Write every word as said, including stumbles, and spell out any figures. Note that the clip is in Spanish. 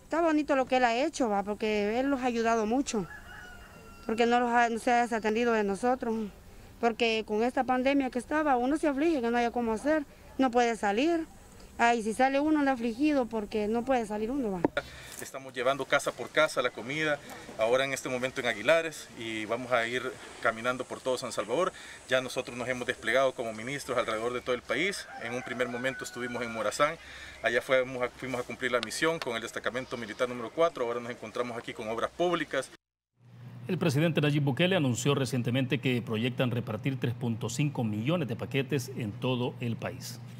está bonito lo que él ha hecho, va, porque él nos ha ayudado mucho, porque no, los ha, no se ha desatendido de nosotros, porque con esta pandemia que estaba, uno se aflige, que no haya cómo hacer, no puede salir. Ay, si sale uno le afligido porque no puede salir uno, va. Estamos llevando casa por casa la comida, ahora en este momento en Aguilares, y vamos a ir caminando por todo San Salvador. Ya nosotros nos hemos desplegado como ministros alrededor de todo el país. En un primer momento estuvimos en Morazán, allá fuimos a, fuimos a cumplir la misión con el destacamento militar número cuatro, ahora nos encontramos aquí con obras públicas. El presidente Nayib Bukele anunció recientemente que proyectan repartir tres punto cinco millones de paquetes en todo el país.